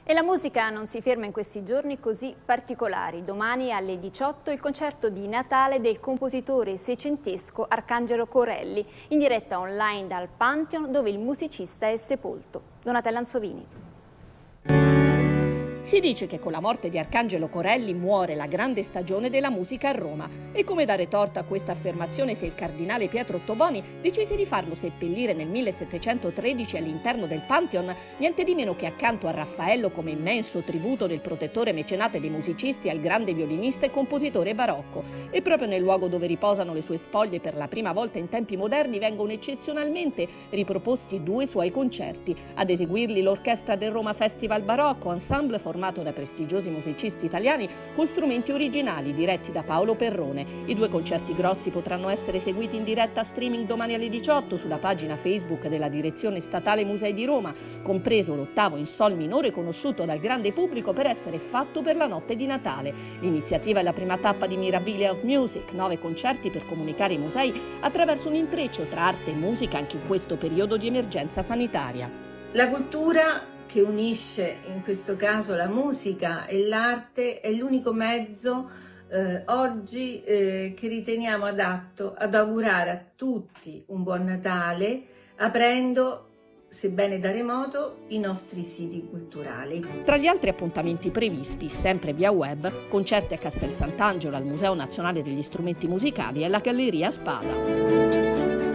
E la musica non si ferma in questi giorni così particolari. Domani alle 18 il concerto di Natale del compositore seicentesco Arcangelo Corelli, in diretta online dal Pantheon dove il musicista è sepolto. Donatella Ansovini. Si dice che con la morte di Arcangelo Corelli muore la grande stagione della musica a Roma e come dare torto a questa affermazione se il cardinale Pietro Ottoboni decise di farlo seppellire nel 1713 all'interno del Pantheon, niente di meno che accanto a Raffaello come immenso tributo del protettore mecenate dei musicisti al grande violinista e compositore barocco. E proprio nel luogo dove riposano le sue spoglie per la prima volta in tempi moderni vengono eccezionalmente riproposti 2 suoi concerti. Ad eseguirli l'orchestra del Roma Festival Barocco, ensemble formato da prestigiosi musicisti italiani con strumenti originali diretti da Paolo Perrone. I 2 concerti grossi potranno essere eseguiti in diretta streaming domani alle 18 sulla pagina Facebook della Direzione Statale Musei di Roma, compreso l'8° in sol minore conosciuto dal grande pubblico per essere fatto per la notte di Natale. L'iniziativa è la prima tappa di Mirabilia of Music, 9 concerti per comunicare i musei attraverso un intreccio tra arte e musica anche in questo periodo di emergenza sanitaria. La cultura che unisce in questo caso la musica e l'arte è l'unico mezzo oggi che riteniamo adatto ad augurare a tutti un buon Natale, aprendo, sebbene da remoto, i nostri siti culturali. Tra gli altri appuntamenti previsti, sempre via web, concerti a Castel Sant'Angelo, al Museo Nazionale degli Strumenti Musicali e alla Galleria Spada.